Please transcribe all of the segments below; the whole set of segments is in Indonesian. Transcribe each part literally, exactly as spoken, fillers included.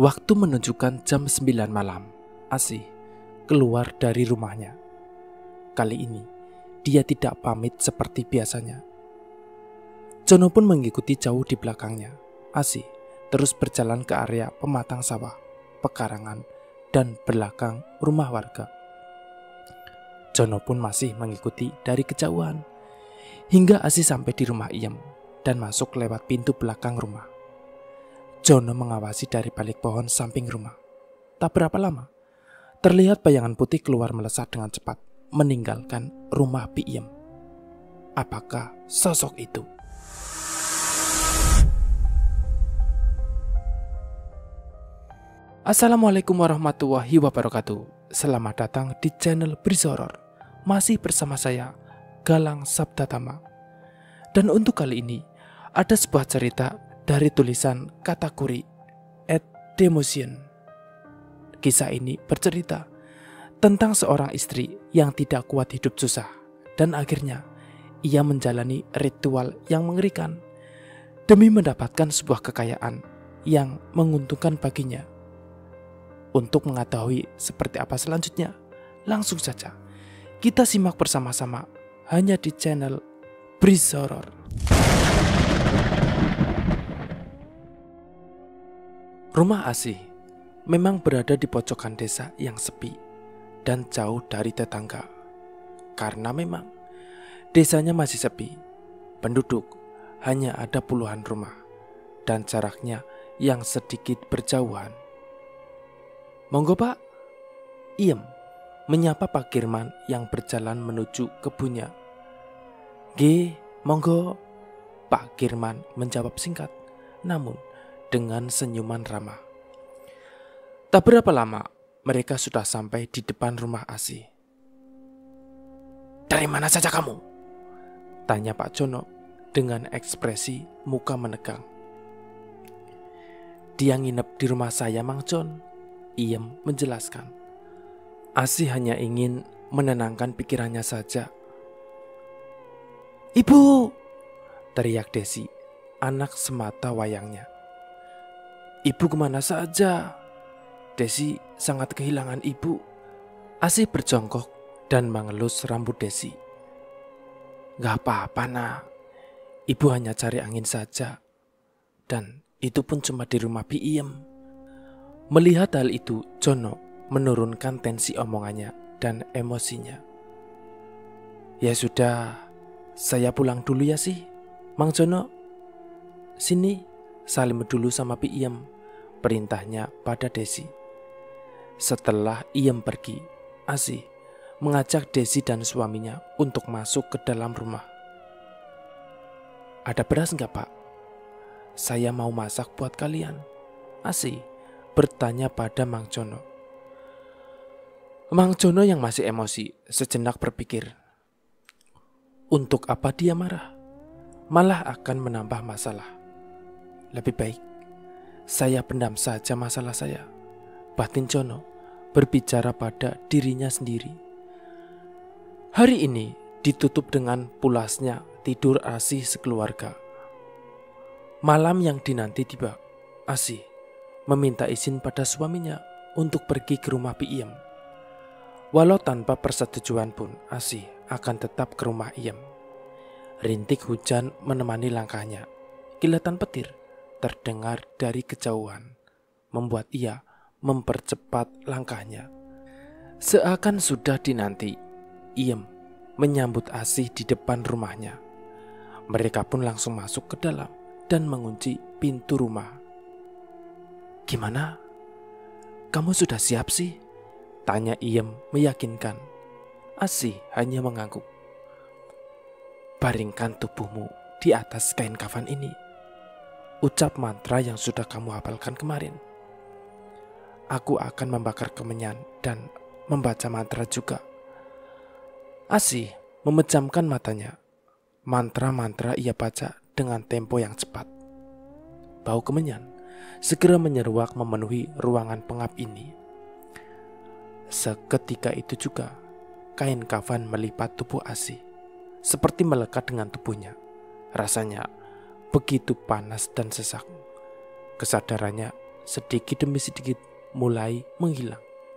Waktu menunjukkan jam sembilan malam. Asih keluar dari rumahnya. Kali ini dia tidak pamit seperti biasanya. Jono pun mengikuti jauh di belakangnya. Asih terus berjalan ke area pematang sawah, pekarangan, dan belakang rumah warga. Jono pun masih mengikuti dari kejauhan hingga Asih sampai di rumah Iem dan masuk lewat pintu belakang rumah. Jono mengawasi dari balik pohon samping rumah. Tak berapa lama, terlihat bayangan putih keluar melesat dengan cepat, meninggalkan rumah Iem. Apakah sosok itu? Assalamualaikum warahmatullahi wabarakatuh. Selamat datang di channel Bris Horor. Masih bersama saya, Galang Sabdatama. Dan untuk kali ini, ada sebuah cerita dari tulisan Katakuri at Demotion. Kisah ini bercerita tentang seorang istri yang tidak kuat hidup susah, dan akhirnya ia menjalani ritual yang mengerikan demi mendapatkan sebuah kekayaan yang menguntungkan baginya. Untuk mengetahui seperti apa selanjutnya, langsung saja kita simak bersama-sama hanya di channel Bris Horor. Rumah Asih memang berada di pojokan desa yang sepi dan jauh dari tetangga. Karena memang desanya masih sepi, penduduk hanya ada puluhan rumah dan jaraknya yang sedikit berjauhan. "Monggo Pak," Iem menyapa Pak Girman yang berjalan menuju kebunnya. "Nggih, monggo," Pak Girman menjawab singkat, namun dengan senyuman ramah. Tak berapa lama, mereka sudah sampai di depan rumah Asih. "Dari mana saja kamu?" tanya Pak Jono dengan ekspresi muka menegang. "Dia nginep di rumah saya, Mang Jon," Iem menjelaskan. Asih hanya ingin menenangkan pikirannya saja. "Ibu!" teriak Desi, anak semata wayangnya. "Ibu kemana saja?" Desi sangat kehilangan ibu. Asih berjongkok dan mengelus rambut Desi. "Gak apa-apa nak, ibu hanya cari angin saja. Dan itu pun cuma di rumah Iem." Melihat hal itu, Jono menurunkan tensi omongannya dan emosinya. "Ya sudah, saya pulang dulu ya sih, Mang Jono. Sini, salim dulu sama Iem," perintahnya pada Desi. Setelah Iem pergi, Asih mengajak Desi dan suaminya untuk masuk ke dalam rumah. "Ada beras enggak Pak? Saya mau masak buat kalian," Asih bertanya pada Mang Jono. Mang Jono yang masih emosi sejenak berpikir, untuk apa dia marah? Malah akan menambah masalah. Lebih baik saya pendam saja masalah saya, batin Jono berbicara pada dirinya sendiri. Hari ini ditutup dengan pulasnya tidur Asih sekeluarga. Malam yang dinanti tiba, Asih meminta izin pada suaminya untuk pergi ke rumah Iem. Walau tanpa persetujuan pun, Asih akan tetap ke rumah Iem. Rintik hujan menemani langkahnya. Kilatan petir terdengar dari kejauhan, membuat ia mempercepat langkahnya. Seakan sudah dinanti, Iem menyambut Asih di depan rumahnya. Mereka pun langsung masuk ke dalam dan mengunci pintu rumah. "Gimana? Kamu sudah siap sih?" tanya Iem meyakinkan. Asih hanya mengangguk. "Baringkan tubuhmu di atas kain kafan ini. Ucap mantra yang sudah kamu hafalkan kemarin. Aku akan membakar kemenyan dan membaca mantra juga." Asih memejamkan matanya. Mantra-mantra ia baca dengan tempo yang cepat. Bau kemenyan segera menyeruak memenuhi ruangan pengap ini. Seketika itu juga kain kafan melipat tubuh Asih, seperti melekat dengan tubuhnya. Rasanya begitu panas dan sesak. Kesadarannya sedikit demi sedikit mulai menghilang.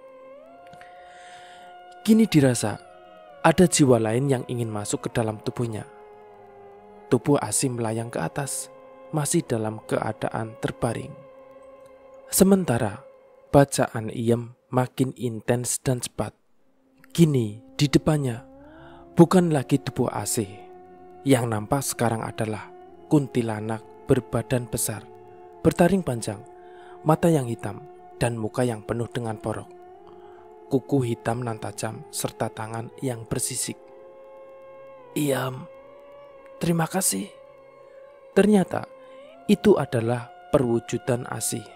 Kini dirasa ada jiwa lain yang ingin masuk ke dalam tubuhnya. Tubuh Asih melayang ke atas, masih dalam keadaan terbaring. Sementara bacaan Iem makin intens dan cepat. Kini di depannya bukan lagi tubuh Asih. Yang nampak sekarang adalah kuntilanak berbadan besar, bertaring panjang, mata yang hitam, dan muka yang penuh dengan porok. Kuku hitam nan tajam serta tangan yang bersisik. Iem, terima kasih. Ternyata itu adalah perwujudan Asih.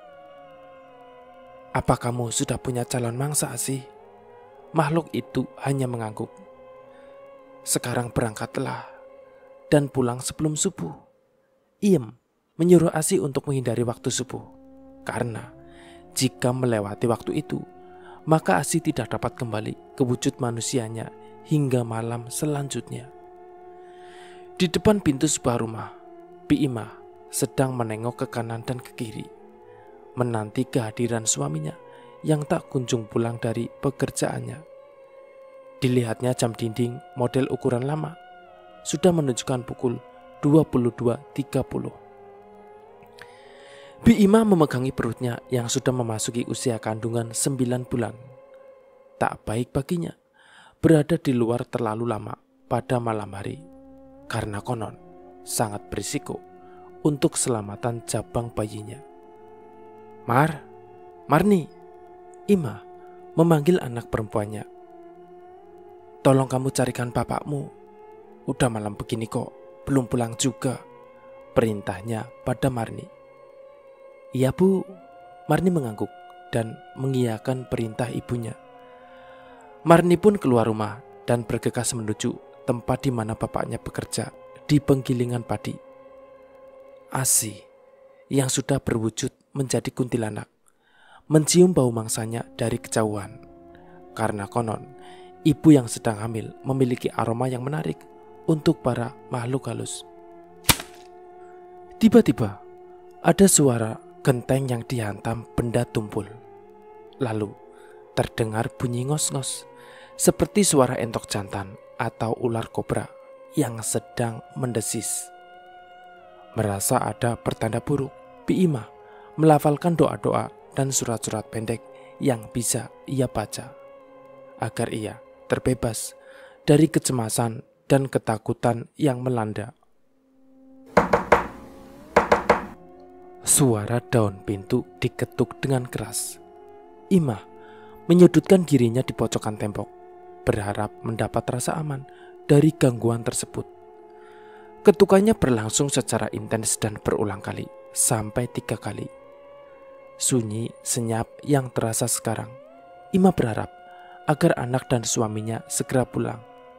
Apa kamu sudah punya calon mangsa, Asih? Makhluk itu hanya mengangguk. Sekarang berangkatlah dan pulang sebelum subuh. Iem menyuruh Asih untuk menghindari waktu subuh, karena jika melewati waktu itu, maka Asih tidak dapat kembali ke wujud manusianya hingga malam selanjutnya. Di depan pintu sebuah rumah, Bi Ima sedang menengok ke kanan dan ke kiri, menanti kehadiran suaminya yang tak kunjung pulang dari pekerjaannya. Dilihatnya jam dinding model ukuran lama sudah menunjukkan pukul dua puluh dua tiga puluh. Bi Ima memegangi perutnya yang sudah memasuki usia kandungan sembilan bulan. Tak baik baginya berada di luar terlalu lama pada malam hari, karena konon sangat berisiko untuk keselamatan jabang bayinya. Mar, Marni, Ima memanggil anak perempuannya. Tolong kamu carikan bapakmu. Udah malam begini kok, belum pulang juga, perintahnya pada Marni. Iya bu, Marni mengangguk dan mengiyakan perintah ibunya. Marni pun keluar rumah dan bergegas menuju tempat di mana bapaknya bekerja di penggilingan padi. Asih yang sudah berwujud menjadi kuntilanak mencium bau mangsanya dari kejauhan, karena konon ibu yang sedang hamil memiliki aroma yang menarik untuk para makhluk halus. Tiba-tiba ada suara genteng yang dihantam benda tumpul. Lalu terdengar bunyi ngos-ngos seperti suara entok jantan atau ular kobra yang sedang mendesis. Merasa ada pertanda buruk, Bi Ima melafalkan doa-doa dan surat-surat pendek yang bisa ia baca agar ia terbebas dari kecemasan dan ketakutan yang melanda. Suara daun pintu diketuk dengan keras. Ima menyudutkan dirinya di pojokan tembok, berharap mendapat rasa aman dari gangguan tersebut. Ketukannya berlangsung secara intens dan berulang kali, sampai tiga kali. Sunyi senyap yang terasa sekarang. Ima berharap agar anak dan suaminya segera pulang.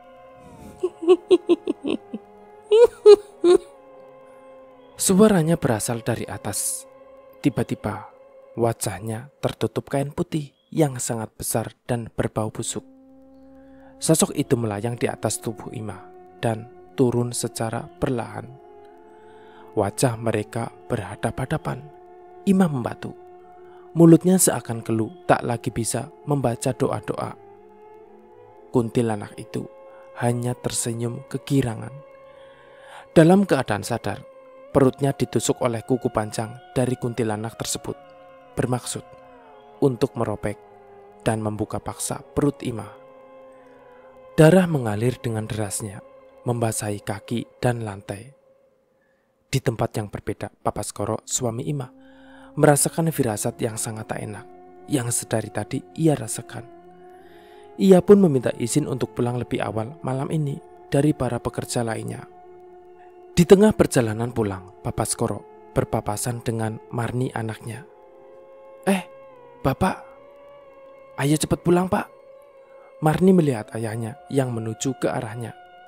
Suaranya berasal dari atas. Tiba-tiba wajahnya tertutup kain putih yang sangat besar dan berbau busuk. Sosok itu melayang di atas tubuh Ima dan turun secara perlahan. Wajah mereka berhadap-hadapan. Ima membatu. Mulutnya seakan keluh, tak lagi bisa membaca doa-doa. Kuntilanak itu hanya tersenyum kegirangan. Dalam keadaan sadar, perutnya ditusuk oleh kuku panjang dari kuntilanak tersebut, bermaksud untuk merobek dan membuka paksa perut Ima. Darah mengalir dengan derasnya, membasahi kaki dan lantai. Di tempat yang berbeda, Papa Skoro, suami Ima, merasakan firasat yang sangat tak enak yang sedari tadi ia rasakan. Ia pun meminta izin untuk pulang lebih awal malam ini dari para pekerja lainnya. Di tengah perjalanan pulang, Papa Skoro berpapasan dengan Marni anaknya. Eh, Bapak, ayo cepat pulang Pak. Marni melihat ayahnya yang menuju ke arahnya.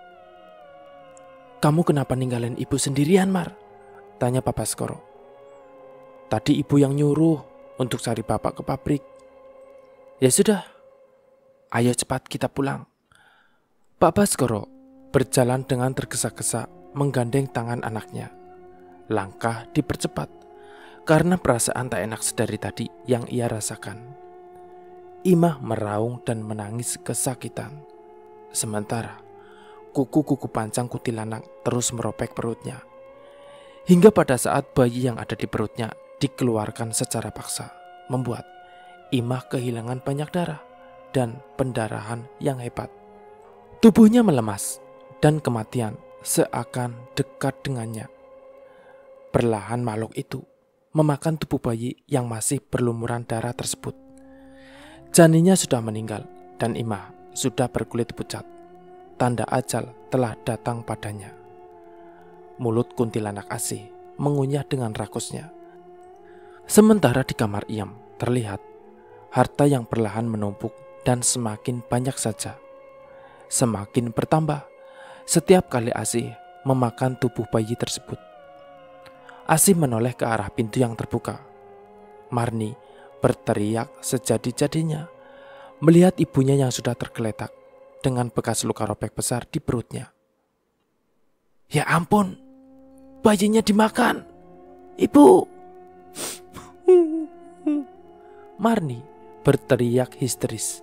Kamu kenapa ninggalin ibu sendirian, Mar? Tanya Papa Skoro. Tadi ibu yang nyuruh untuk cari bapak ke pabrik. Ya sudah, ayo cepat kita pulang. Papa Skoro berjalan dengan tergesa-gesa menggandeng tangan anaknya. Langkah dipercepat Karena perasaan tak enak sedari tadi yang ia rasakan, Imah meraung dan menangis kesakitan. Sementara kuku-kuku pancang kuntilanak terus meropek perutnya. Hingga pada saat bayi yang ada di perutnya dikeluarkan secara paksa, membuat Imah kehilangan banyak darah dan pendarahan yang hebat. Tubuhnya melemas dan kematian seakan dekat dengannya. Perlahan makhluk itu memakan tubuh bayi yang masih berlumuran darah tersebut. Janinnya sudah meninggal dan Imah sudah berkulit pucat. Tanda ajal telah datang padanya. Mulut kuntilanak asih mengunyah dengan rakusnya. Sementara di kamar Iam terlihat harta yang perlahan menumpuk dan semakin banyak saja. Semakin bertambah setiap kali Asih memakan tubuh bayi tersebut. Asih menoleh ke arah pintu yang terbuka. Marni berteriak sejadi-jadinya melihat ibunya yang sudah tergeletak dengan bekas luka robek besar di perutnya. "Ya ampun, bayinya dimakan, Ibu!" Marni berteriak histeris.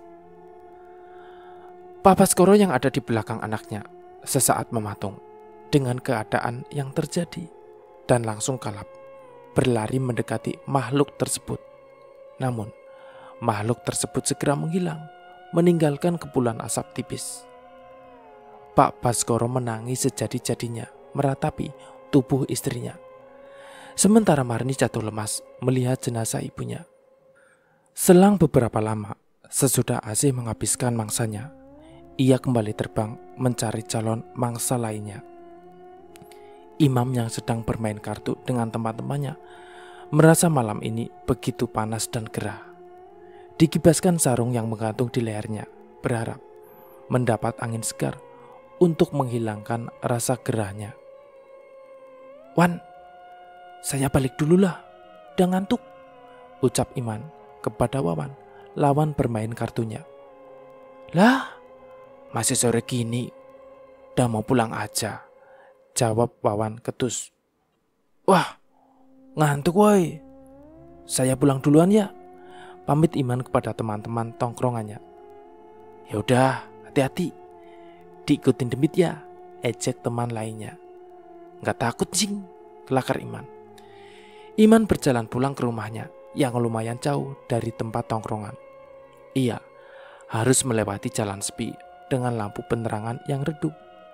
Pak Baskoro yang ada di belakang anaknya sesaat mematung dengan keadaan yang terjadi dan langsung kalap, berlari mendekati makhluk tersebut. Namun, makhluk tersebut segera menghilang, meninggalkan kepulan asap tipis. Pak Baskoro menangis sejadi-jadinya meratapi tubuh istrinya. Sementara Marni jatuh lemas melihat jenazah ibunya. Selang beberapa lama, sesudah Asih menghabiskan mangsanya, ia kembali terbang mencari calon mangsa lainnya. Imam yang sedang bermain kartu dengan teman-temannya merasa malam ini begitu panas dan gerah. Dikibaskan sarung yang menggantung di lehernya, berharap mendapat angin segar untuk menghilangkan rasa gerahnya. "Wan, saya balik dululah, udah ngantuk," ucap Iman kepada Wawan, lawan bermain kartunya. "Lah, masih sore gini, udah mau pulang aja," jawab Wawan ketus. "Wah, ngantuk woi. Saya pulang duluan ya," pamit Iman kepada teman-teman tongkrongannya. "Ya udah, hati-hati. Diikutin demit ya," ejek teman lainnya. "Nggak takut sing," kelakar Iman. Iman berjalan pulang ke rumahnya yang lumayan jauh dari tempat tongkrongan. Ia harus melewati jalan sepi dengan lampu penerangan yang redup.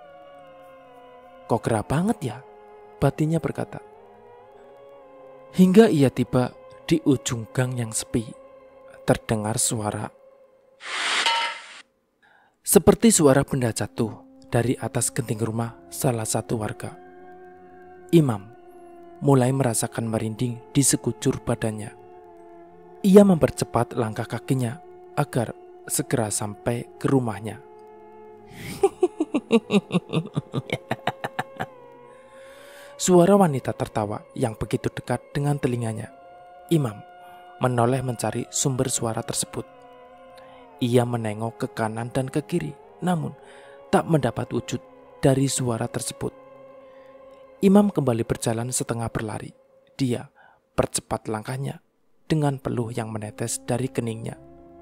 "Kok gerah banget ya?" batinnya berkata. Hingga ia tiba di ujung gang yang sepi, terdengar suara seperti suara benda jatuh dari atas genting rumah salah satu warga. Imam mulai merasakan merinding di sekujur badannya. Ia mempercepat langkah kakinya agar segera sampai ke rumahnya. Suara wanita tertawa yang begitu dekat dengan telinganya. Imam menoleh mencari sumber suara tersebut. Ia menengok ke kanan dan ke kiri, namun tak mendapat wujud dari suara tersebut. Imam kembali berjalan setengah berlari. Dia percepat langkahnya dengan peluh yang menetes dari keningnya.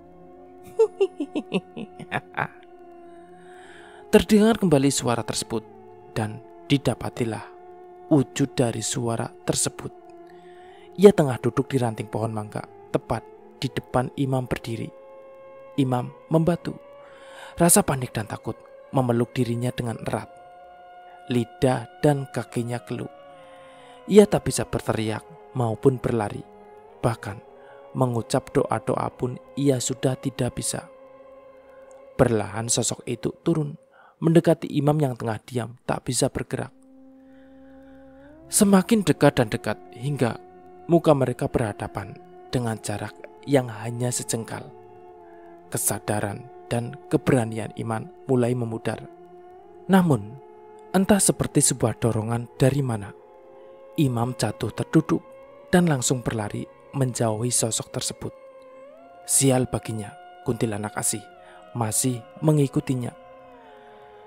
Terdengar kembali suara tersebut dan didapatilah wujud dari suara tersebut. Ia tengah duduk di ranting pohon mangga, tepat di depan Imam berdiri. Imam membatu. Rasa panik dan takut memeluk dirinya dengan erat. Lidah dan kakinya keluh. Ia tak bisa berteriak maupun berlari. Bahkan mengucap doa-doa pun ia sudah tidak bisa. Perlahan sosok itu turun, mendekati Imam yang tengah diam tak bisa bergerak. Semakin dekat dan dekat hingga muka mereka berhadapan dengan jarak yang hanya sejengkal. Kesadaran dan keberanian Iman mulai memudar. Namun, entah seperti sebuah dorongan dari mana, Imam jatuh terduduk dan langsung berlari menjauhi sosok tersebut. Sial baginya, kuntilanak Asih masih mengikutinya.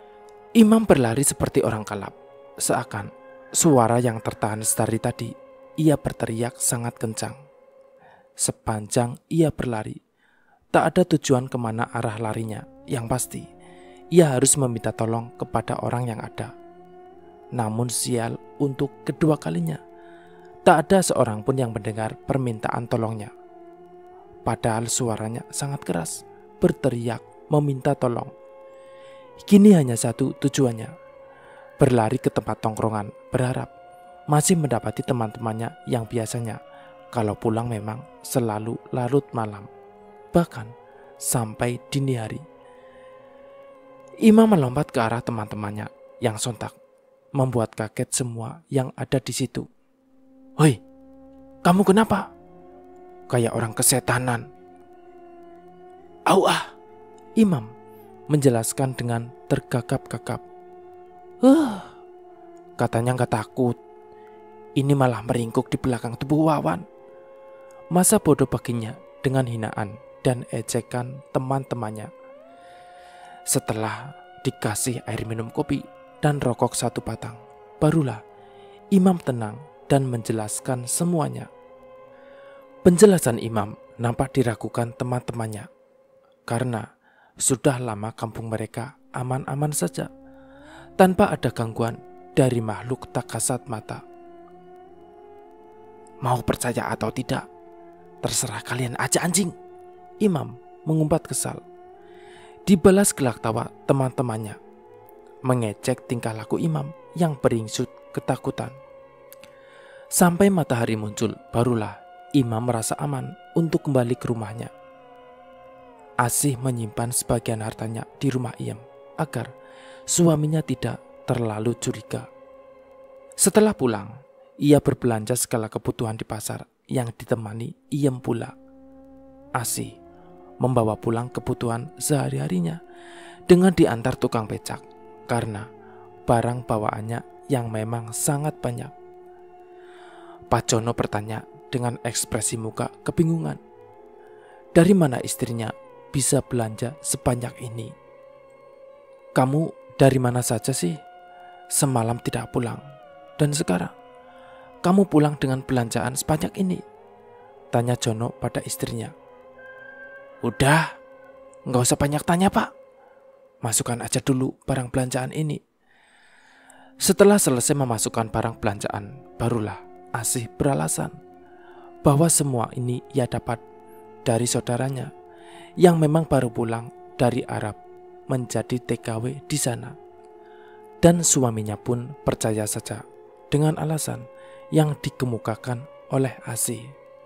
Imam berlari seperti orang kalap, seakan suara yang tertahan dari tadi ia berteriak sangat kencang. Sepanjang ia berlari, tak ada tujuan kemana arah larinya. Yang pasti, ia harus meminta tolong kepada orang yang ada. Namun sial untuk kedua kalinya, tak ada seorang pun yang mendengar permintaan tolongnya. Padahal suaranya sangat keras, berteriak meminta tolong. Kini hanya satu tujuannya, berlari ke tempat tongkrongan, berharap masih mendapati teman-temannya yang biasanya kalau pulang memang selalu larut malam, bahkan sampai dini hari. Imam melompat ke arah teman-temannya yang sontak membuat kaget semua yang ada di situ. "Hoi, kamu kenapa? Kayak orang kesetanan." "Au ah," Imam menjelaskan dengan tergagap-gagap. "Huh," katanya nggak takut. Ini malah meringkuk di belakang tubuh Wawan. Masa bodoh baginya dengan hinaan dan ejekan teman-temannya. Setelah dikasih air minum kopi dan rokok satu batang, barulah Imam tenang dan menjelaskan semuanya. Penjelasan Imam nampak diragukan teman-temannya, karena sudah lama kampung mereka aman-aman saja, tanpa ada gangguan dari makhluk tak kasat mata. "Mau percaya atau tidak, terserah kalian aja anjing," Imam mengumpat kesal. Dibalas gelak tawa teman-temannya, mengecek tingkah laku Imam yang beringsut ketakutan. Sampai matahari muncul, barulah Imam merasa aman untuk kembali ke rumahnya. Asih menyimpan sebagian hartanya di rumah Iem agar suaminya tidak terlalu curiga. Setelah pulang, ia berbelanja segala kebutuhan di pasar yang ditemani Iem pula. Asih membawa pulang kebutuhan sehari-harinya dengan diantar tukang becak karena barang bawaannya yang memang sangat banyak. Pak Jono bertanya dengan ekspresi muka kebingungan, dari mana istrinya bisa belanja sebanyak ini. "Kamu dari mana saja sih? Semalam tidak pulang, dan sekarang kamu pulang dengan belanjaan sebanyak ini?" tanya Jono pada istrinya. "Udah, nggak usah banyak tanya Pak. Masukkan aja dulu barang belanjaan ini." Setelah selesai memasukkan barang belanjaan, barulah Asih beralasan bahwa semua ini ia dapat dari saudaranya yang memang baru pulang dari Arab menjadi T K W di sana. Dan suaminya pun percaya saja dengan alasan yang dikemukakan oleh Asih.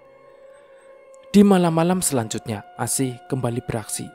Di malam-malam selanjutnya, Asih kembali beraksi.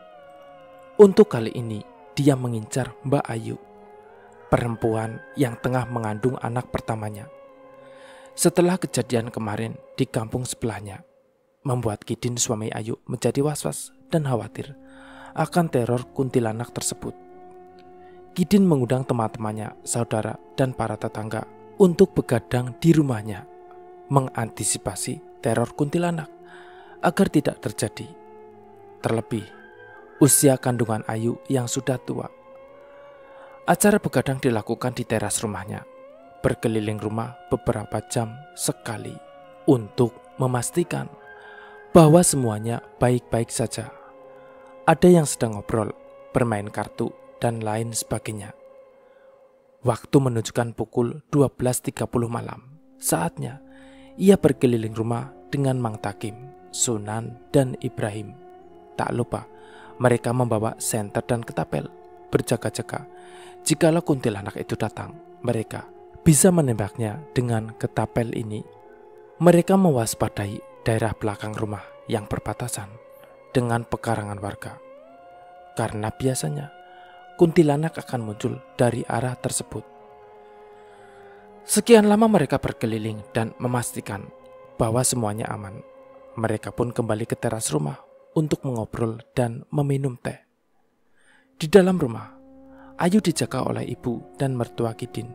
Untuk kali ini, dia mengincar Mbak Ayu, perempuan yang tengah mengandung anak pertamanya. Setelah kejadian kemarin di kampung sebelahnya, membuat Kidin suami Ayu menjadi was-was dan khawatir akan teror kuntilanak tersebut. Kidin mengundang teman-temannya, saudara, dan para tetangga untuk begadang di rumahnya, mengantisipasi teror kuntilanak agar tidak terjadi. Terlebih usia kandungan Ayu yang sudah tua. Acara begadang dilakukan di teras rumahnya, berkeliling rumah beberapa jam sekali untuk memastikan bahwa semuanya baik-baik saja. Ada yang sedang ngobrol, bermain kartu, dan lain sebagainya. Waktu menunjukkan pukul dua belas tiga puluh malam. Saatnya ia berkeliling rumah dengan Mang Takim, Sunan, dan Ibrahim. Tak lupa mereka membawa senter dan ketapel, berjaga-jaga. Jikalau kuntilanak itu datang, mereka bisa menembaknya dengan ketapel ini. Mereka mewaspadai daerah belakang rumah yang berbatasan dengan pekarangan warga, karena biasanya kuntilanak akan muncul dari arah tersebut. Sekian lama mereka berkeliling dan memastikan bahwa semuanya aman. Mereka pun kembali ke teras rumah untuk mengobrol dan meminum teh. Di dalam rumah, Ayu dijaga oleh ibu dan mertua Kidin.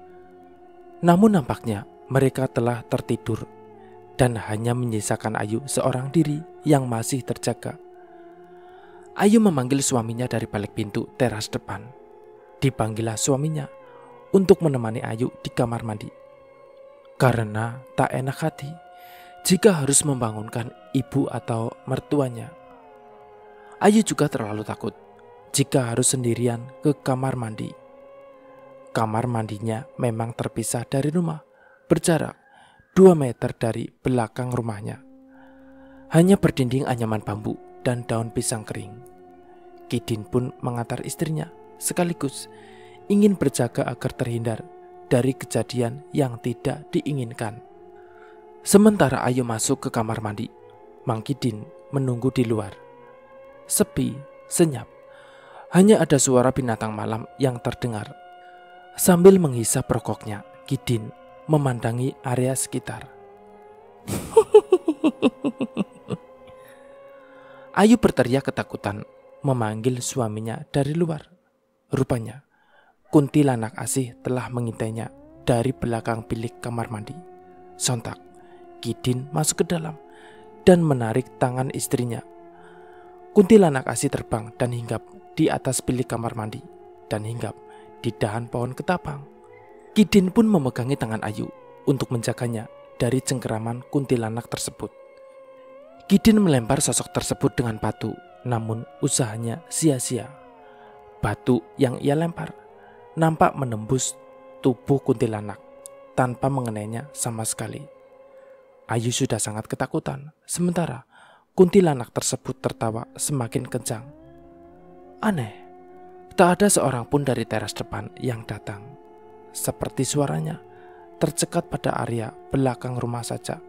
Namun nampaknya mereka telah tertidur dan hanya menyisakan Ayu seorang diri yang masih terjaga. Ayu memanggil suaminya dari balik pintu teras depan. Dipanggillah suaminya untuk menemani Ayu di kamar mandi. karena tak enak hati jika harus membangunkan ibu atau mertuanya. Ayu juga terlalu takut jika harus sendirian ke kamar mandi. Kamar mandinya memang terpisah dari rumah, berjarak dua meter dari belakang rumahnya. Hanya berdinding anyaman bambu dan daun pisang kering. Kidin pun mengantar istrinya, sekaligus ingin berjaga agar terhindar dari kejadian yang tidak diinginkan. Sementara Ayu masuk ke kamar mandi, Mang Kidin menunggu di luar. Sepi, senyap. Hanya ada suara binatang malam yang terdengar. Sambil menghisap rokoknya, Kidin memandangi area sekitar. Ayu berteriak ketakutan, memanggil suaminya dari luar. Rupanya, kuntilanak asih telah mengintainya dari belakang bilik kamar mandi. Sontak, Kidin masuk ke dalam dan menarik tangan istrinya. Kuntilanak asih terbang dan hinggap di atas bilik kamar mandi dan hinggap di dahan pohon ketapang. Kidin pun memegangi tangan Ayu untuk menjaganya dari cengkeraman kuntilanak tersebut. Kidin melempar sosok tersebut dengan batu, namun usahanya sia-sia. Batu yang ia lempar nampak menembus tubuh kuntilanak tanpa mengenainya sama sekali. Ayu sudah sangat ketakutan, sementara kuntilanak tersebut tertawa semakin kencang. Aneh, tak ada seorang pun dari teras depan yang datang. Seperti suaranya tercekat pada area belakang rumah saja.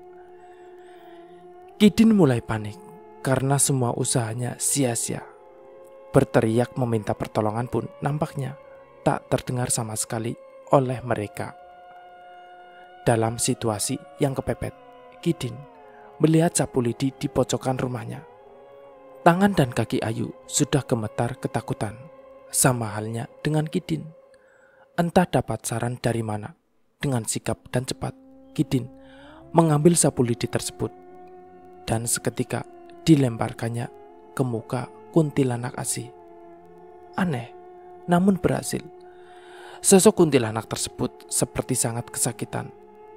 Kidin mulai panik karena semua usahanya sia-sia. Berteriak meminta pertolongan pun nampaknya tak terdengar sama sekali oleh mereka. Dalam situasi yang kepepet, Kidin melihat sapu lidi di pojokan rumahnya. Tangan dan kaki Ayu sudah gemetar ketakutan, sama halnya dengan Kidin. Entah dapat saran dari mana, dengan sigap dan cepat, Kidin mengambil sapu lidi tersebut dan seketika dilemparkannya ke muka kuntilanak asih. Aneh, namun berhasil. Sosok kuntilanak tersebut seperti sangat kesakitan.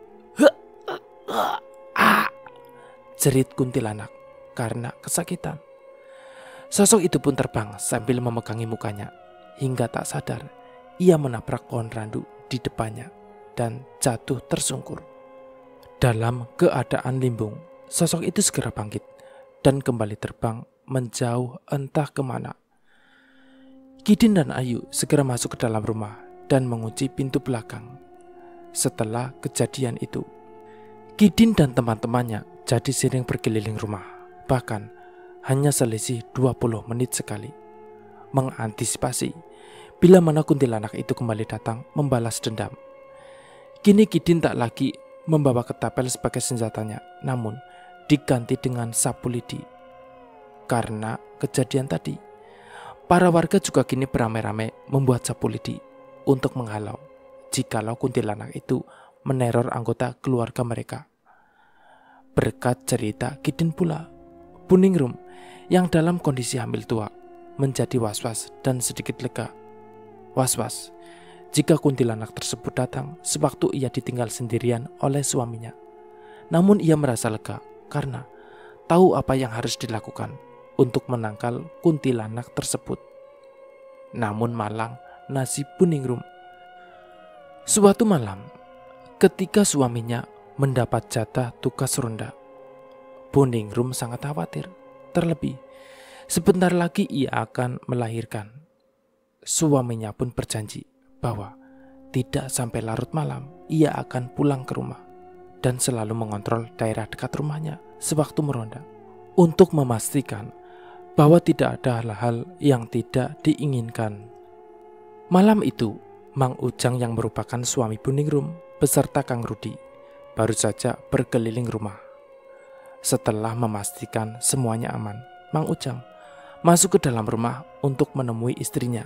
Jerit kuntilanak karena kesakitan. Sosok itu pun terbang sambil memegangi mukanya, hingga tak sadar ia menabrak pohon randu di depannya dan jatuh tersungkur. Dalam keadaan limbung, sosok itu segera bangkit dan kembali terbang menjauh entah kemana. Kidin dan Ayu segera masuk ke dalam rumah dan mengunci pintu belakang. Setelah kejadian itu, Kidin dan teman-temannya jadi sering berkeliling rumah, bahkan hanya selisih dua puluh menit sekali, mengantisipasi bila mana kuntilanak itu kembali datang membalas dendam. Kini Kidin tak lagi membawa ketapel sebagai senjatanya, namun diganti dengan sapu lidi. Karena kejadian tadi, para warga juga kini beramai-ramai membuat sapu lidi untuk menghalau jikalau kuntilanak itu meneror anggota keluarga mereka. Berkat cerita Kidin pula, Puningrum yang dalam kondisi hamil tua menjadi was-was dan sedikit lega. Was-was jika kuntilanak tersebut datang sewaktu ia ditinggal sendirian oleh suaminya. Namun ia merasa lega karena tahu apa yang harus dilakukan untuk menangkal kuntilanak tersebut. Namun malang nasib Puningrum. Suatu malam, ketika suaminya mendapat jatah tugas ronda, Puningrum sangat khawatir. Terlebih, sebentar lagi ia akan melahirkan. Suaminya pun berjanji bahwa tidak sampai larut malam ia akan pulang ke rumah dan selalu mengontrol daerah dekat rumahnya sewaktu meronda untuk memastikan bahwa tidak ada hal-hal yang tidak diinginkan. Malam itu, Mang Ujang yang merupakan suami Puningrum beserta Kang Rudi baru saja berkeliling rumah. Setelah memastikan semuanya aman, Mang Ujang masuk ke dalam rumah untuk menemui istrinya.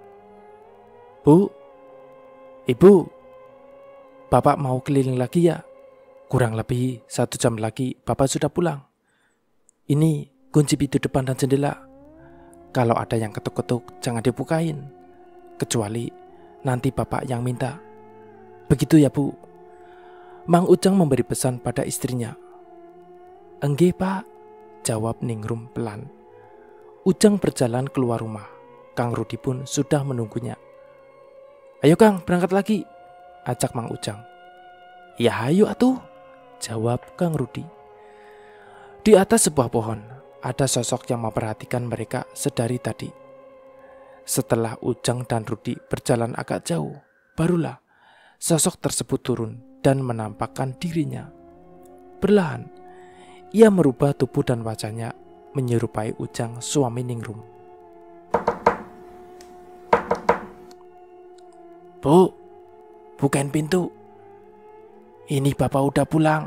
Bu, Ibu, Bapak mau keliling lagi ya? Kurang lebih satu jam lagi Bapak sudah pulang. Ini kunci pintu depan dan jendela. Kalau ada yang ketuk-ketuk jangan dibukain, kecuali nanti Bapak yang minta. Begitu ya Bu. Mang Ujang memberi pesan pada istrinya. "Enggih pak," jawab Ningrum pelan. Ujang berjalan keluar rumah. Kang Rudi pun sudah menunggunya. "Ayo Kang, berangkat lagi," ajak Mang Ujang. "Ya hayu atuh," jawab Kang Rudi. Di atas sebuah pohon, ada sosok yang memperhatikan mereka sedari tadi. Setelah Ujang dan Rudi berjalan agak jauh, barulah sosok tersebut turun dan menampakkan dirinya. Perlahan, ia merubah tubuh dan wajahnya menyerupai Ujang suami Ningrum. "Bu, bukain pintu. Ini bapak udah pulang,"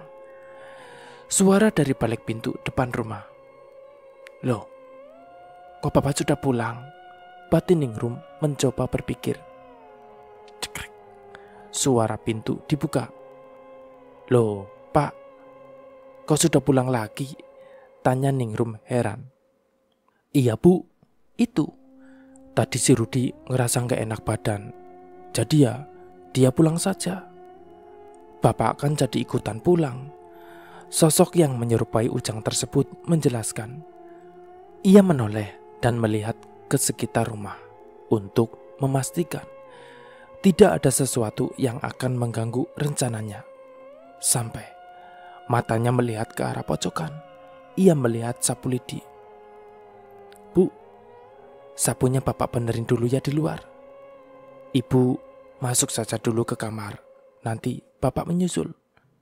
suara dari balik pintu depan rumah. "Loh, kok bapak sudah pulang?" batin Ningrum mencoba berpikir. Cekrek, suara pintu dibuka. "Loh, Pak, kau sudah pulang lagi?" tanya Ningrum heran. "Iya bu, itu. Tadi si Rudi ngerasa gak enak badan. Jadi ya, dia pulang saja. Bapak kan jadi ikutan pulang." Sosok yang menyerupai Ujang tersebut menjelaskan. Ia menoleh dan melihat ke sekitar rumah untuk memastikan tidak ada sesuatu yang akan mengganggu rencananya. Sampai matanya melihat ke arah pojokan, ia melihat sapu lidi. "Bu, sapunya bapak benerin dulu ya di luar. Ibu masuk saja dulu ke kamar, nanti bapak menyusul."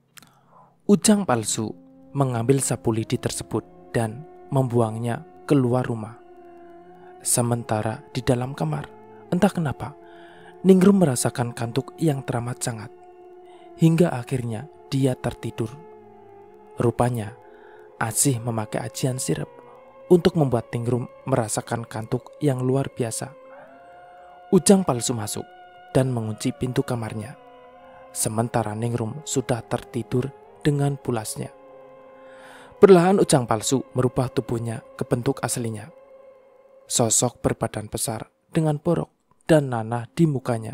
Ujang palsu mengambil sapu lidi tersebut dan membuangnya keluar rumah. Sementara di dalam kamar, entah kenapa Ningrum merasakan kantuk yang teramat sangat. Hingga akhirnya dia tertidur. Rupanya Asih memakai ajian sirep untuk membuat Ningrum merasakan kantuk yang luar biasa. Ujang palsu masuk dan mengunci pintu kamarnya. Sementara Ningrum sudah tertidur dengan pulasnya. Perlahan Ujang palsu merubah tubuhnya ke bentuk aslinya. Sosok berbadan besar dengan borok dan nanah di mukanya.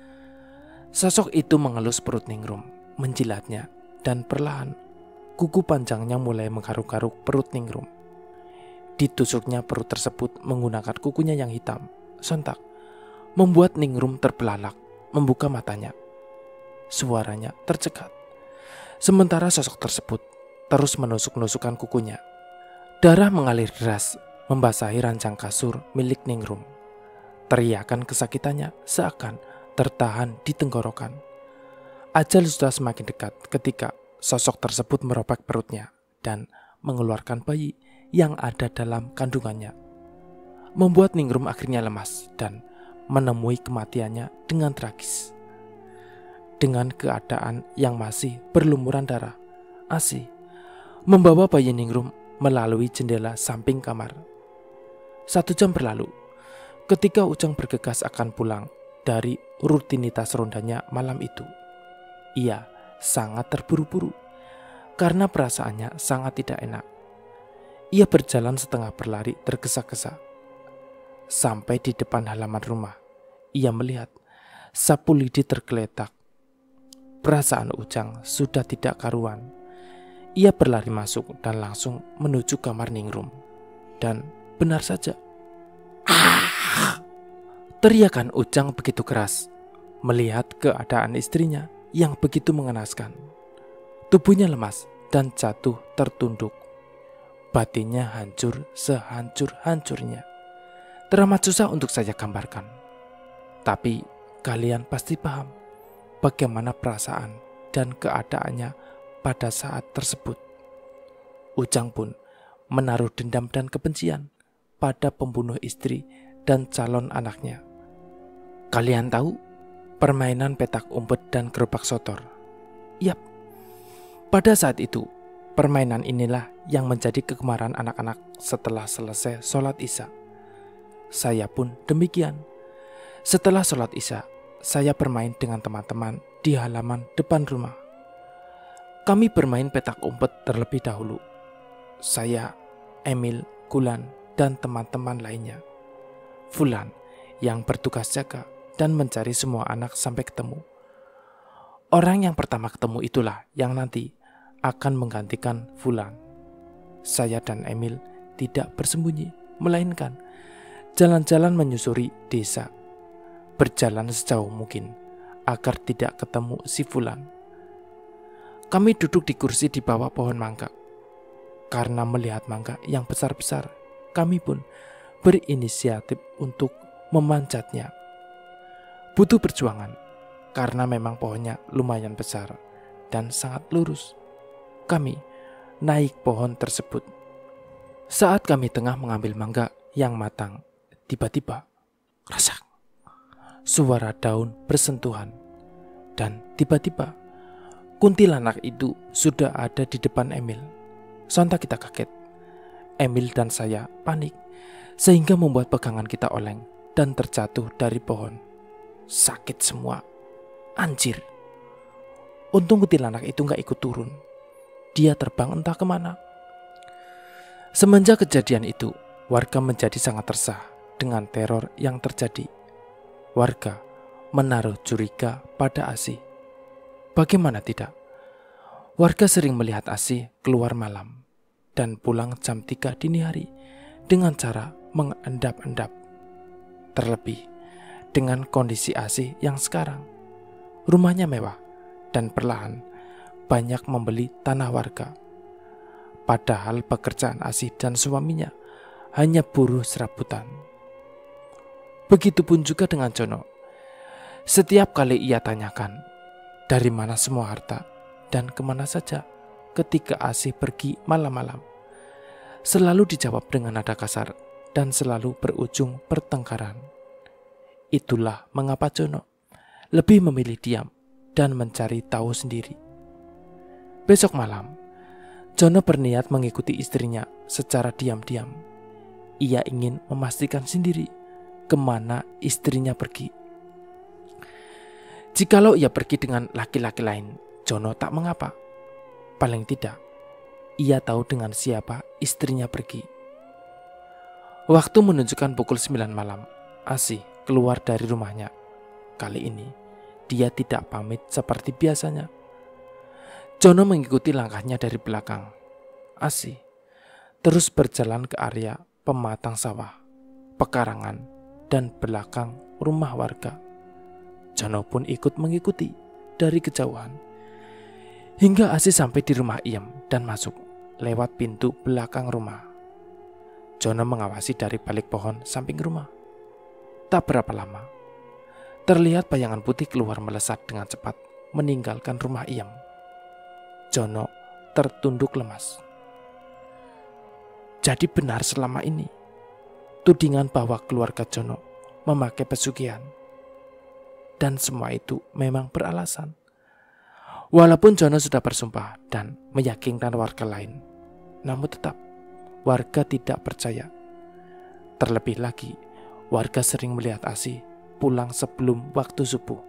Sosok itu mengelus perut Ningrum, menjilatnya, dan perlahan kuku panjangnya mulai menggaruk-garuk perut Ningrum. Ditusuknya perut tersebut menggunakan kukunya yang hitam. Sontak membuat Ningrum terbelalak, membuka matanya. Suaranya tercekat. Sementara sosok tersebut terus menusuk-nusukkan kukunya. Darah mengalir deras membasahi ranjang kasur milik Ningrum. Teriakan kesakitannya seakan tertahan di tenggorokan. Ajal sudah semakin dekat ketika sosok tersebut merobek perutnya dan mengeluarkan bayi yang ada dalam kandungannya. Membuat Ningrum akhirnya lemas dan menemui kematiannya dengan tragis. Dengan keadaan yang masih berlumuran darah, Asih membawa bayi Ningrum melalui jendela samping kamar. Satu jam berlalu ketika Ujang bergegas akan pulang dari rutinitas rondanya malam itu. Ia sangat terburu-buru karena perasaannya sangat tidak enak. Ia berjalan setengah berlari tergesa-gesa. Sampai di depan halaman rumah, ia melihat sapu lidi tergeletak. Perasaan Ujang sudah tidak karuan. Ia berlari masuk dan langsung menuju kamar Ningrum. Dan benar saja, teriakan Ujang begitu keras melihat keadaan istrinya yang begitu mengenaskan. Tubuhnya lemas dan jatuh tertunduk. Batinnya hancur sehancur-hancurnya. Teramat susah untuk saya gambarkan. Tapi kalian pasti paham bagaimana perasaan dan keadaannya pada saat tersebut. Ujang pun menaruh dendam dan kebencian pada pembunuh istri dan calon anaknya. Kalian tahu permainan petak umpet dan gerobak sotor? Yap, pada saat itu permainan inilah yang menjadi kegemaran anak-anak setelah selesai sholat isya. Saya pun demikian. Setelah sholat isya, saya bermain dengan teman-teman di halaman depan rumah. Kami bermain petak umpet terlebih dahulu. Saya, Emil, Gulan, dan teman-teman lainnya. Fulan yang bertugas jaga dan mencari semua anak sampai ketemu. Orang yang pertama ketemu itulah yang nanti akan menggantikan Fulan. Saya dan Emil tidak bersembunyi, melainkan jalan-jalan menyusuri desa, berjalan sejauh mungkin agar tidak ketemu si Fulan. Kami duduk di kursi di bawah pohon mangga. Karena melihat mangga yang besar-besar, kami pun berinisiatif untuk memanjatnya. Butuh perjuangan, karena memang pohonnya lumayan besar dan sangat lurus. Kami naik pohon tersebut. Saat kami tengah mengambil mangga yang matang, tiba-tiba rasak, suara daun bersentuhan, dan tiba-tiba kuntilanak itu sudah ada di depan Emil. Sontak kita kaget. Emil dan saya panik, sehingga membuat pegangan kita oleng dan terjatuh dari pohon. Sakit semua. Anjir. Untung kuntilanak itu gak ikut turun. Dia terbang entah kemana. Semenjak kejadian itu, warga menjadi sangat resah dengan teror yang terjadi. Warga menaruh curiga pada Asih. Bagaimana tidak? Warga sering melihat Asih keluar malam dan pulang jam tiga dini hari dengan cara mengendap-endap. Terlebih dengan kondisi Asih yang sekarang. Rumahnya mewah dan perlahan banyak membeli tanah warga. Padahal pekerjaan Asih dan suaminya hanya buruh serabutan. Begitupun juga dengan Jono. Setiap kali ia tanyakan, dari mana semua harta dan kemana saja ketika Asih pergi malam-malam, selalu dijawab dengan nada kasar dan selalu berujung pertengkaran. Itulah mengapa Jono lebih memilih diam dan mencari tahu sendiri. Besok malam, Jono berniat mengikuti istrinya secara diam-diam. Ia ingin memastikan sendiri kemana istrinya pergi. Jikalau ia pergi dengan laki-laki lain, Jono tak mengapa. Paling tidak, ia tahu dengan siapa istrinya pergi. Waktu menunjukkan pukul sembilan malam, Asih keluar dari rumahnya. Kali ini, dia tidak pamit seperti biasanya. Jono mengikuti langkahnya dari belakang. Asih terus berjalan ke area pematang sawah, pekarangan, dan belakang rumah warga. Jono pun ikut mengikuti dari kejauhan. Hingga Asih sampai di rumah Iem dan masuk lewat pintu belakang rumah. Jono mengawasi dari balik pohon samping rumah. Tak berapa lama, terlihat bayangan putih keluar melesat dengan cepat meninggalkan rumah Iem. Jono tertunduk lemas. Jadi benar selama ini tudingan bahwa keluarga Jono memakai pesugihan. Dan semua itu memang beralasan. Walaupun Jono sudah bersumpah dan meyakinkan warga lain, namun tetap warga tidak percaya. Terlebih lagi, warga sering melihat Asih pulang sebelum waktu subuh.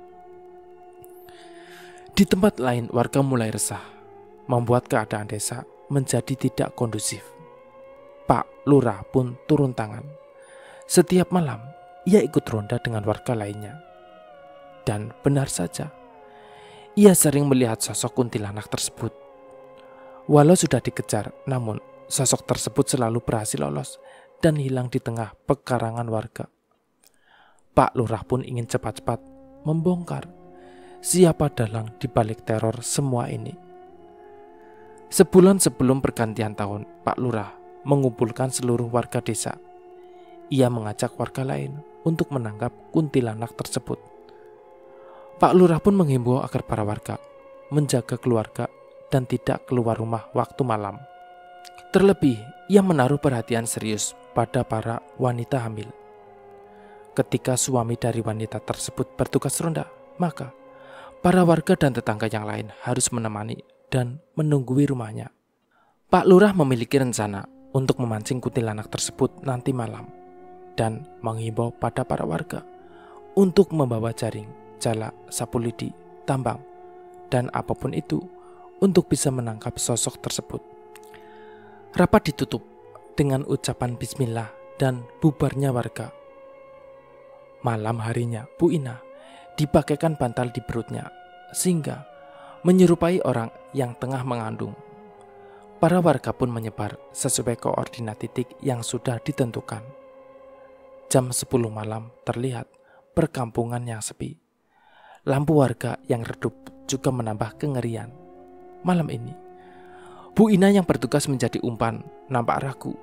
Di tempat lain, warga mulai resah, membuat keadaan desa menjadi tidak kondusif. Pak Lurah pun turun tangan. Setiap malam, ia ikut ronda dengan warga lainnya. Dan benar saja, ia sering melihat sosok kuntilanak tersebut. Walau sudah dikejar, namun sosok tersebut selalu berhasil lolos dan hilang di tengah pekarangan warga. Pak Lurah pun ingin cepat-cepat membongkar siapa dalang di balik teror semua ini. Sebulan sebelum pergantian tahun, Pak Lurah mengumpulkan seluruh warga desa. Ia mengajak warga lain untuk menangkap kuntilanak tersebut. Pak Lurah pun menghimbau agar para warga menjaga keluarga dan tidak keluar rumah waktu malam. Terlebih, ia menaruh perhatian serius pada para wanita hamil. Ketika suami dari wanita tersebut bertugas ronda, maka para warga dan tetangga yang lain harus menemani dan menunggui rumahnya. Pak Lurah memiliki rencana untuk memancing kuntilanak tersebut nanti malam dan menghimbau pada para warga untuk membawa jaring, jala, sapu lidi, tambang, dan apapun itu untuk bisa menangkap sosok tersebut. Rapat ditutup dengan ucapan bismillah dan bubarnya warga. Malam harinya, Bu Ina dipakaikan bantal di perutnya sehingga menyerupai orang yang tengah mengandung. Para warga pun menyebar sesuai koordinat titik yang sudah ditentukan. Jam sepuluh malam terlihat perkampungan yang sepi. Lampu warga yang redup juga menambah kengerian. Malam ini, Bu Ina yang bertugas menjadi umpan nampak ragu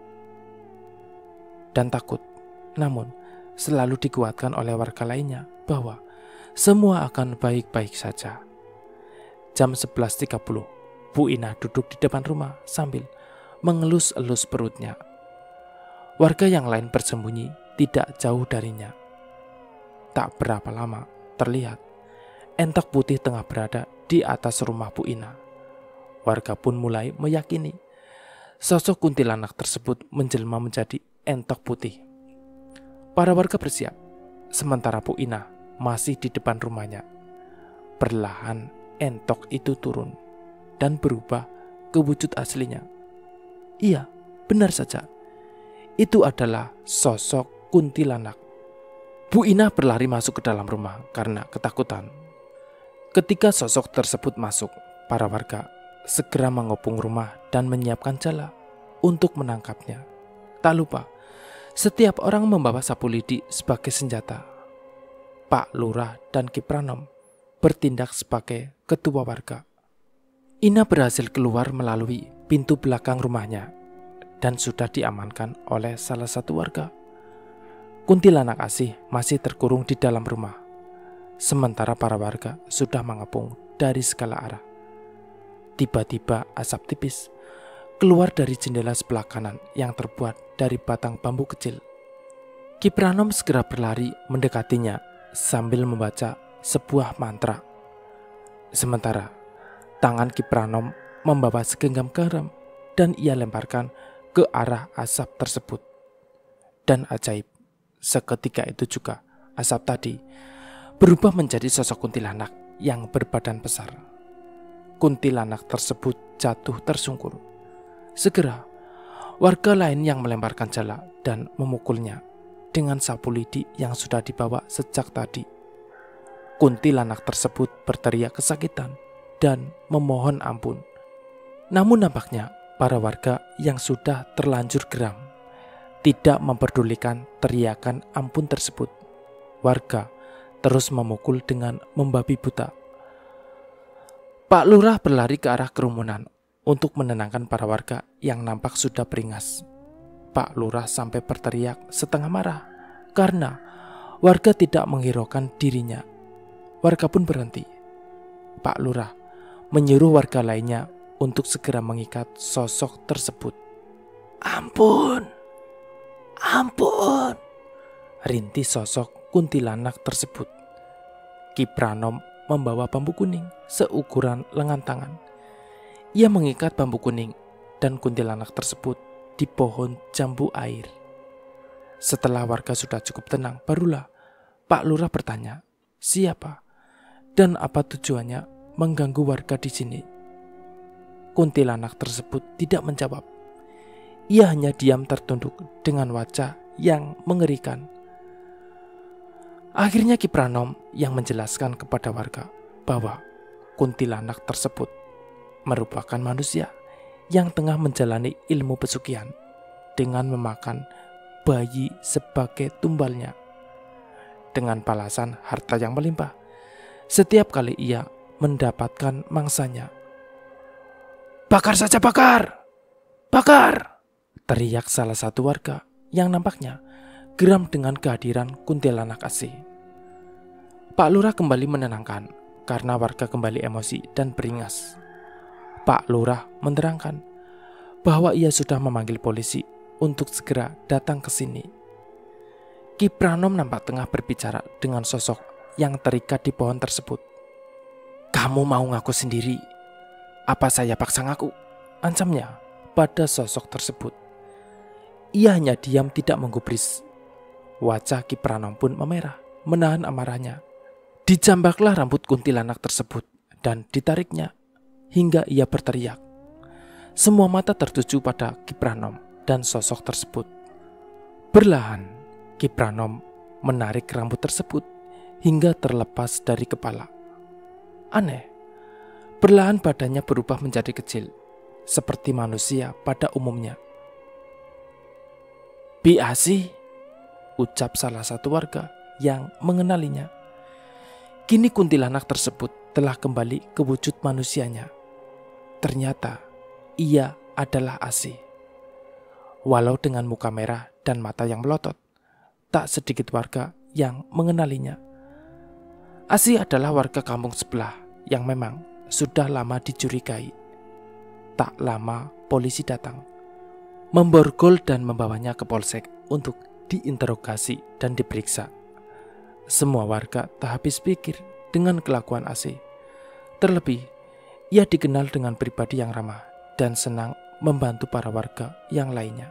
dan takut, namun selalu dikuatkan oleh warga lainnya bahwa semua akan baik-baik saja. Jam sebelas tiga puluh, Bu Ina duduk di depan rumah sambil mengelus-elus perutnya. Warga yang lain bersembunyi tidak jauh darinya. Tak berapa lama terlihat entok putih tengah berada di atas rumah Bu Ina. Warga pun mulai meyakini sosok kuntilanak tersebut menjelma menjadi entok putih. Para warga bersiap, sementara Bu Ina masih di depan rumahnya. Perlahan entok itu turun dan berubah ke wujud aslinya. Iya, benar saja. Itu adalah sosok kuntilanak. Bu Ina berlari masuk ke dalam rumah karena ketakutan. Ketika sosok tersebut masuk, para warga segera mengepung rumah dan menyiapkan jala untuk menangkapnya. Tak lupa, setiap orang membawa sapu lidi sebagai senjata. Pak Lurah dan Kipranom bertindak sebagai ketua warga. Ina berhasil keluar melalui pintu belakang rumahnya dan sudah diamankan oleh salah satu warga. Kuntilanak asih masih terkurung di dalam rumah, sementara para warga sudah mengepung dari segala arah. Tiba-tiba asap tipis keluar dari jendela sebelah kanan yang terbuat dari batang bambu kecil. Kipranom segera berlari mendekatinya sambil membaca sebuah mantra. Sementara tangan Kipranom membawa segenggam garam dan ia lemparkan ke arah asap tersebut. Dan ajaib, seketika itu juga asap tadi berubah menjadi sosok kuntilanak yang berbadan besar. Kuntilanak tersebut jatuh tersungkur. Segera warga lain yang melemparkan jala dan memukulnya dengan sapu lidi yang sudah dibawa sejak tadi. Kuntilanak tersebut berteriak kesakitan dan memohon ampun. Namun nampaknya para warga yang sudah terlanjur geram tidak memperdulikan teriakan ampun tersebut. Warga terus memukul dengan membabi buta. Pak Lurah berlari ke arah kerumunan untuk menenangkan para warga yang nampak sudah beringas. Pak Lurah sampai berteriak setengah marah karena warga tidak menghiraukan dirinya. Warga pun berhenti. Pak Lurah menyuruh warga lainnya untuk segera mengikat sosok tersebut. Ampun, ampun, rintih sosok kuntilanak tersebut. Kipranom membawa bambu kuning seukuran lengan tangan. Ia mengikat bambu kuning dan kuntilanak tersebut di pohon jambu air. Setelah warga sudah cukup tenang, barulah Pak Lurah bertanya, siapa dan apa tujuannya mengganggu warga di sini. Kuntilanak tersebut tidak menjawab. Ia hanya diam tertunduk dengan wajah yang mengerikan. Akhirnya Kipranom yang menjelaskan kepada warga bahwa kuntilanak tersebut merupakan manusia yang tengah menjalani ilmu pesugihan dengan memakan bayi sebagai tumbalnya. Dengan balasan harta yang melimpah setiap kali ia mendapatkan mangsanya. Bakar saja, bakar! Bakar! Teriak salah satu warga yang nampaknya geram dengan kehadiran kuntilanak asih. Pak Lurah kembali menenangkan karena warga kembali emosi dan beringas. Pak Lurah menerangkan bahwa ia sudah memanggil polisi untuk segera datang ke sini. Kipranom nampak tengah berbicara dengan sosok yang terikat di pohon tersebut. Kamu mau ngaku sendiri? Apa saya paksa ngaku? Ancamnya pada sosok tersebut. Ia hanya diam tidak menggubris. Wajah Kipranom pun memerah, menahan amarahnya. Dijambaklah rambut kuntilanak tersebut dan ditariknya hingga ia berteriak. Semua mata tertuju pada Kipranom dan sosok tersebut. Perlahan, Kipranom menarik rambut tersebut hingga terlepas dari kepala. Aneh, perlahan badannya berubah menjadi kecil, seperti manusia pada umumnya. "Bi Asi," ucap salah satu warga yang mengenalinya. Kini kuntilanak tersebut telah kembali ke wujud manusianya. Ternyata ia adalah Asi. Walau dengan muka merah dan mata yang melotot, tak sedikit warga yang mengenalinya. Asi adalah warga kampung sebelah yang memang sudah lama dicurigai. Tak lama polisi datang, memborgol dan membawanya ke polsek untuk diinterogasi dan diperiksa. Semua warga tak habis pikir dengan kelakuan Asi. Terlebih, ia dikenal dengan pribadi yang ramah dan senang membantu para warga yang lainnya.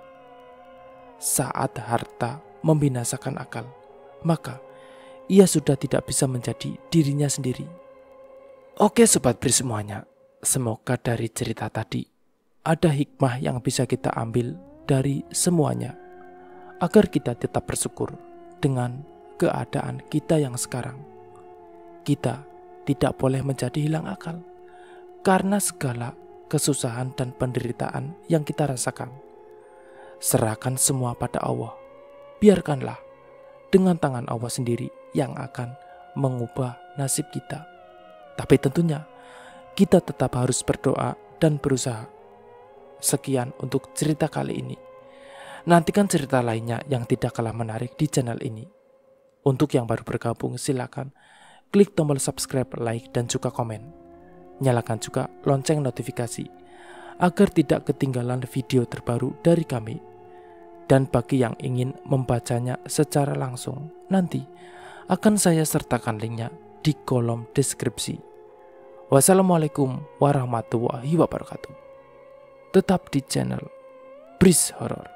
Saat harta membinasakan akal, maka ia sudah tidak bisa menjadi dirinya sendiri. Oke Sobat Bri semuanya, semoga dari cerita tadi ada hikmah yang bisa kita ambil dari semuanya, agar kita tetap bersyukur dengan keadaan kita yang sekarang. Kita tidak boleh menjadi hilang akal karena segala kesusahan dan penderitaan yang kita rasakan. Serahkan semua pada Allah. Biarkanlah dengan tangan Allah sendiri yang akan mengubah nasib kita. Tapi tentunya kita tetap harus berdoa dan berusaha. Sekian untuk cerita kali ini. Nantikan cerita lainnya yang tidak kalah menarik di channel ini. Untuk yang baru bergabung, silakan klik tombol subscribe, like, dan juga komen. Nyalakan juga lonceng notifikasi agar tidak ketinggalan video terbaru dari kami. Dan bagi yang ingin membacanya secara langsung, nanti akan saya sertakan linknya di kolom deskripsi. Wassalamualaikum warahmatullahi wabarakatuh. Tetap di channel Bris Horor.